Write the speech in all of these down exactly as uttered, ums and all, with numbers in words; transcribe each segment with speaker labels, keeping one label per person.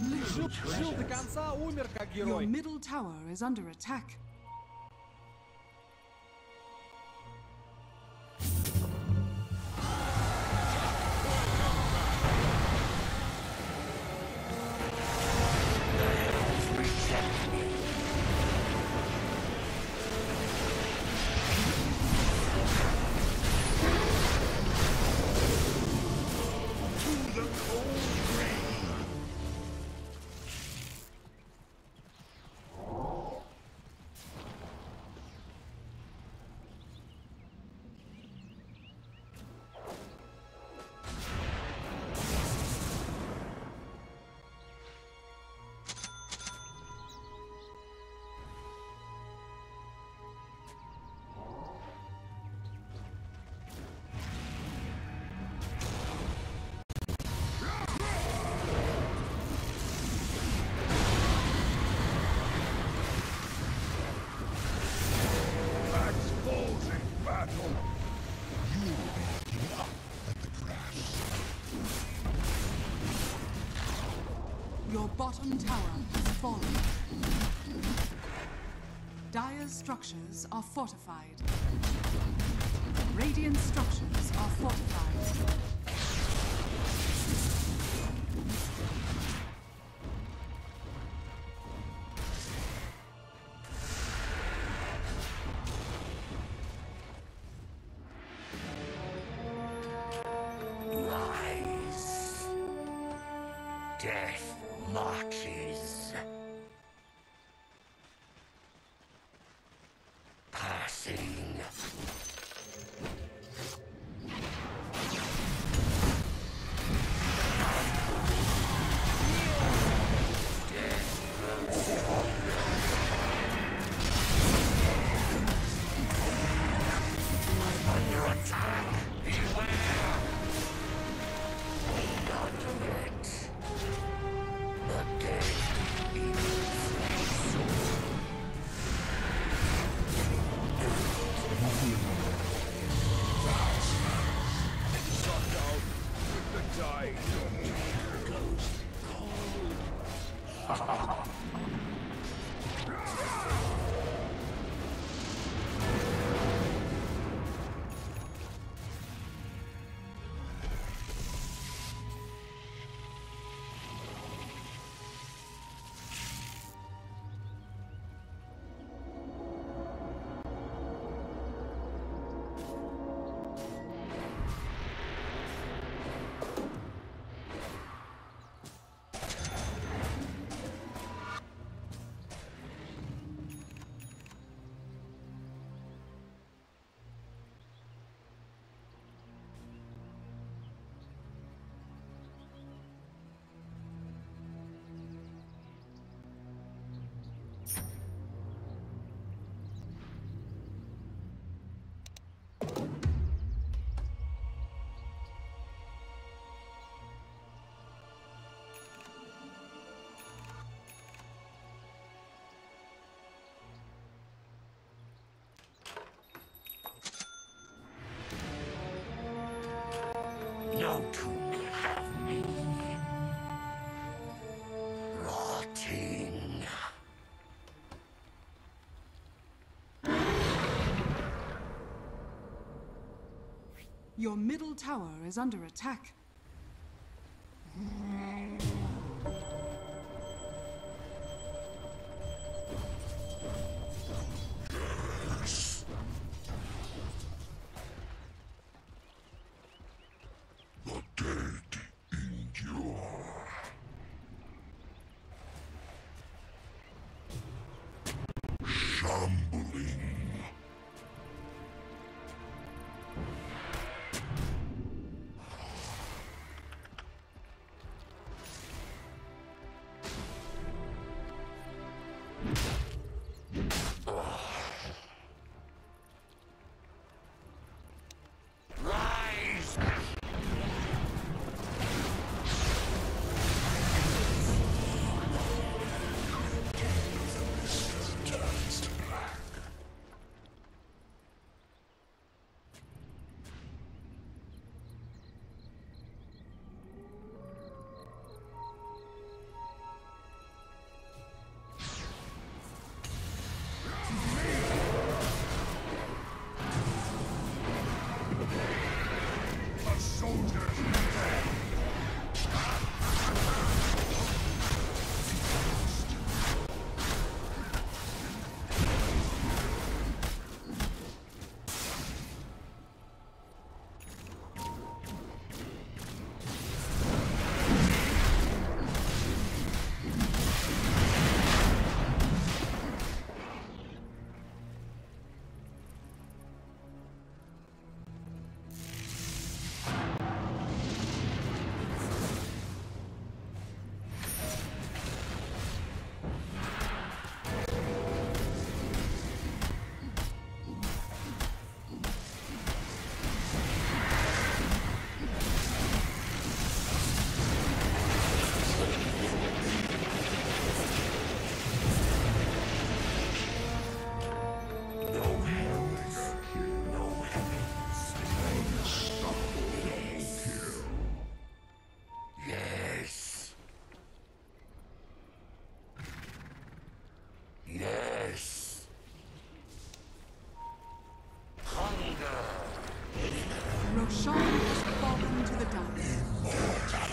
Speaker 1: Жил, жил до конца, умер как
Speaker 2: Your
Speaker 1: герой.
Speaker 2: middle tower is under attack. Your bottom tower has fallen. Dire's structures are fortified. Radiant structures are fortified.
Speaker 3: Rise. Death marches. Passing. Under attack. Beware. Not yet. The dead in
Speaker 1: Sucked out with the dying.
Speaker 3: No tomb can have me. Rotting.
Speaker 2: Your middle tower is under attack.
Speaker 3: The dead endure. Shambling. Rise! Turns to black.
Speaker 2: shrine has fallen to the dark.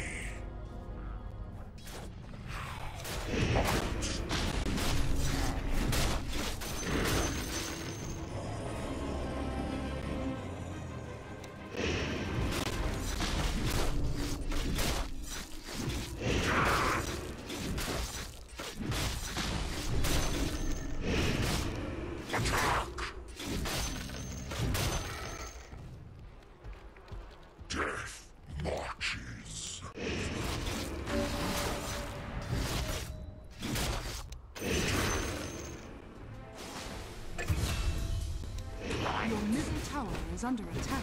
Speaker 3: Death marches.
Speaker 2: Your middle tower is under attack.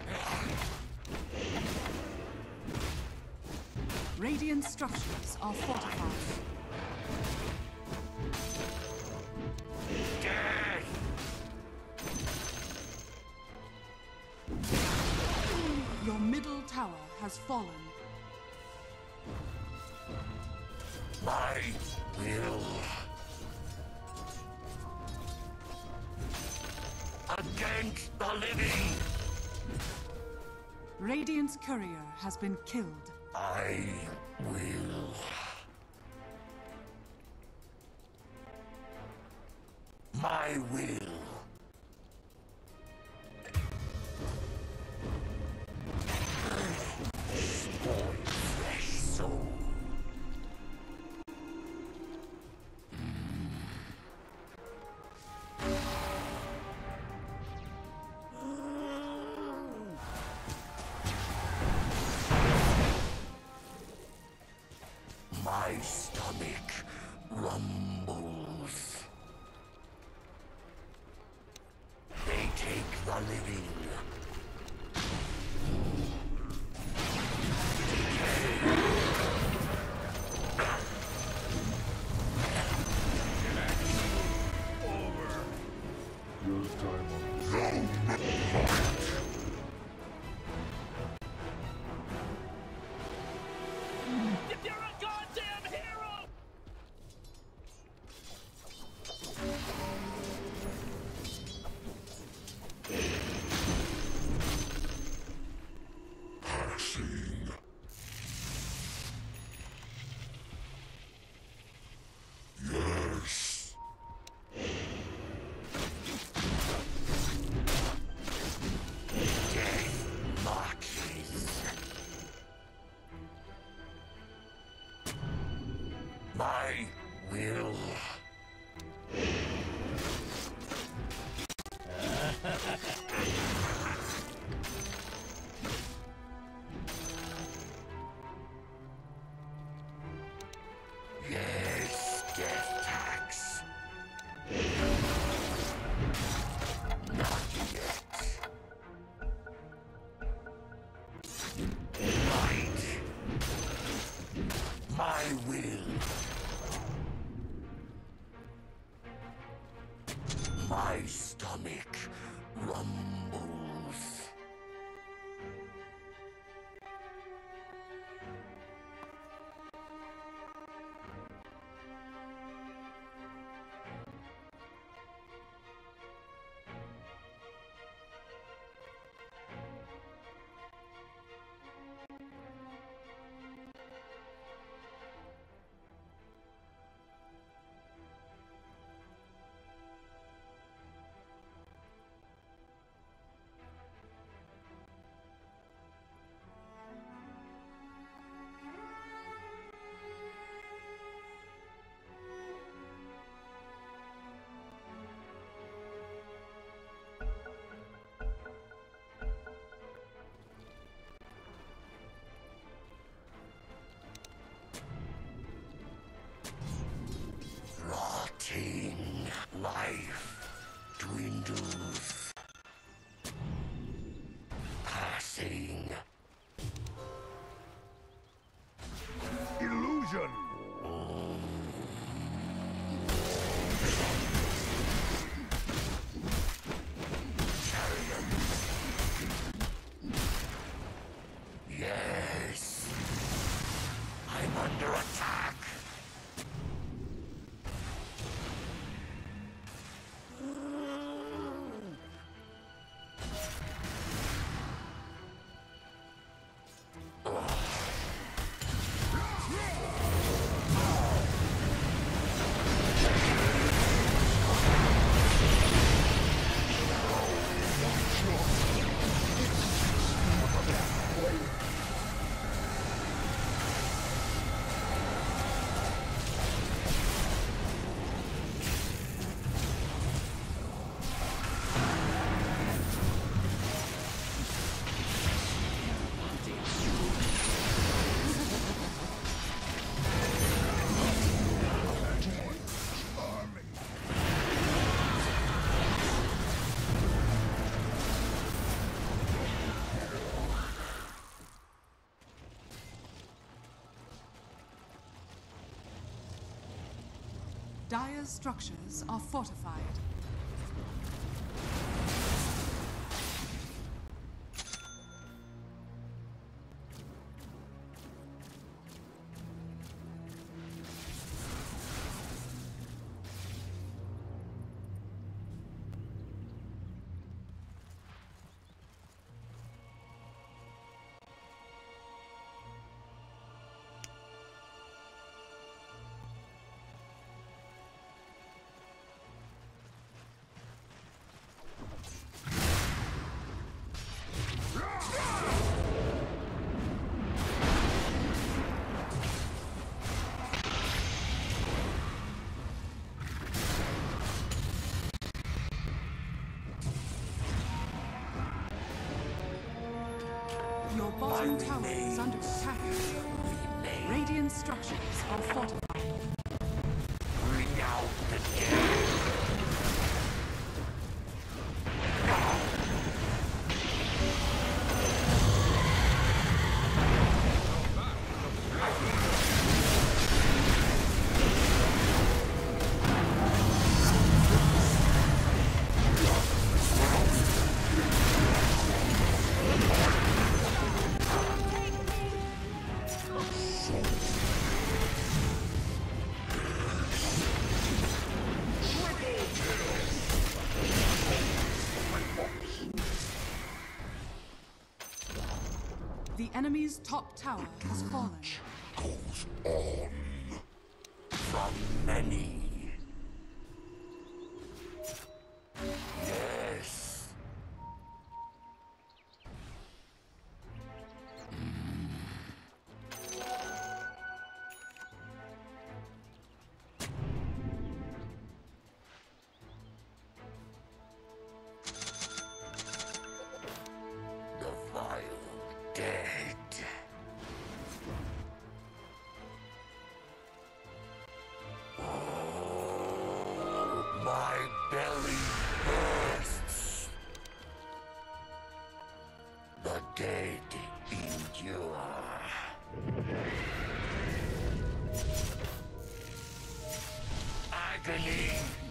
Speaker 2: Radiant structures are fortified.
Speaker 3: Death!
Speaker 2: Your middle tower has fallen.
Speaker 3: My will. Against the living!
Speaker 2: Radiant's courier has been killed.
Speaker 3: I will. My will. Spoil fresh soul. My stomach rumbles. They take the living.
Speaker 4: You're a goddamn hero!
Speaker 3: Passing. Yes. Death marches. My will. Yes, death tax. Not yet. Might. My will. My stomach rumbles.
Speaker 2: Dire's structures are fortified. Your bottom tower is under attack. Radiant structures are fortified.
Speaker 3: Bring out the dead.
Speaker 2: The enemy's top tower has fallen.
Speaker 3: Goes on from many. Yes. The vile dead. My belly bursts. The dead endure. Agony